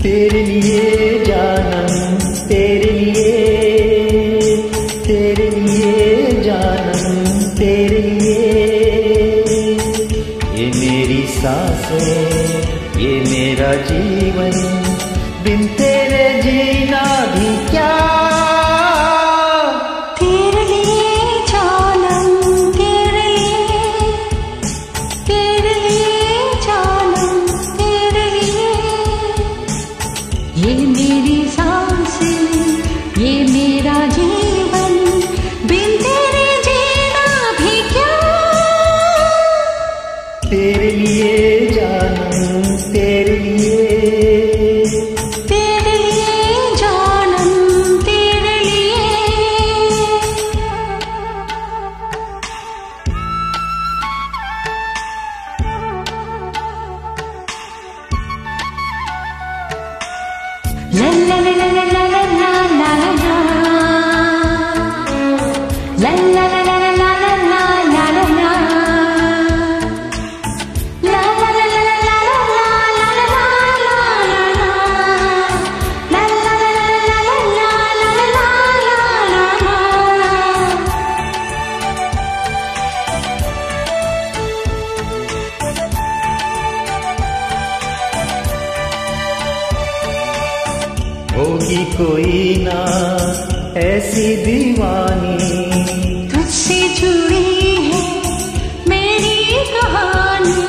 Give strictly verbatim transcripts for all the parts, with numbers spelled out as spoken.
तेरे लिए जानम, तेरे लिए, तेरे लिए जानम, तेरे लिए। ये मेरी सांसें, ये मेरा जीवन, बिन तेरे जीना भी क्या। तेरे लिए जानम, तेरे लिए, तेरे लिए जानम, तेरे लिए। ये मेरी सांसें, ये मेरा जीवन, बिन तेरे जीना भी क्या। तेरे लिए जानम, तेरे लिए, तेरे लिए जानम, तेरे लिए। La la la la la la la la la la. La la la la la la la la la la la. La la la la la la la la la la la. La la la la la la la la la. होगी कोई ना ऐसी दीवानी, तुझसे जुड़ी है मेरी कहानी।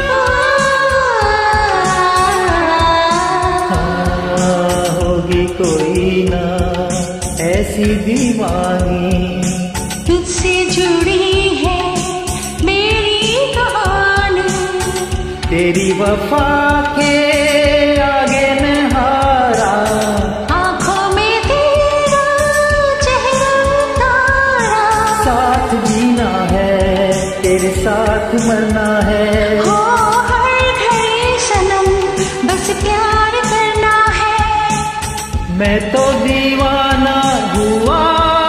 हाँ, होगी कोई ना ऐसी दीवानी, तुझसे जुड़ी है मेरी कहानी। तेरी वफा के आगे मैं हारा, आँखों में तेरा चेहरा तारा। साथ जीना है, तेरे साथ मरना है। हो हर घड़ी सनम, बस प्यार करना है। मैं तो दीवाना हुआ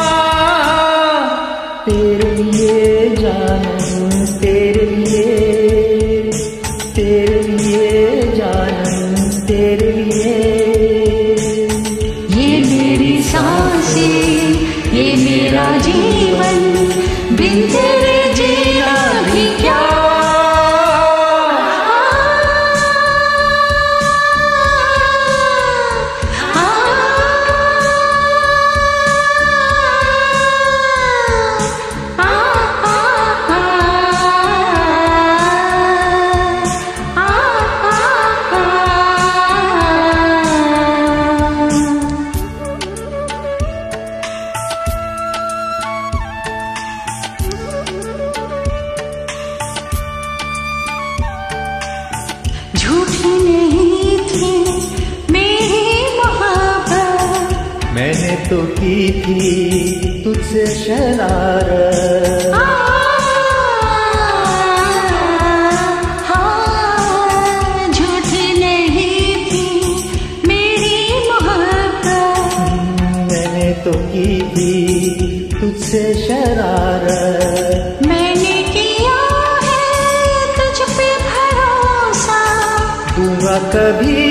तेरे लिए जानम, तेरे लिए, तेरे लिए जानम, तेरे लिए। ये मेरी सांसें, ये मेरा जीवन, बिन तेरे जीना भी क्या। झूठी नहीं थी मेरी मोहब्बत, मैंने तो की थी तुझसे शरारत। हाँ, झूठी नहीं थी मेरी मोहब्बत, मैंने तो की थी तुझसे शरारत। मैंने किया है तुझ पे भरोसा, दूंगा कभी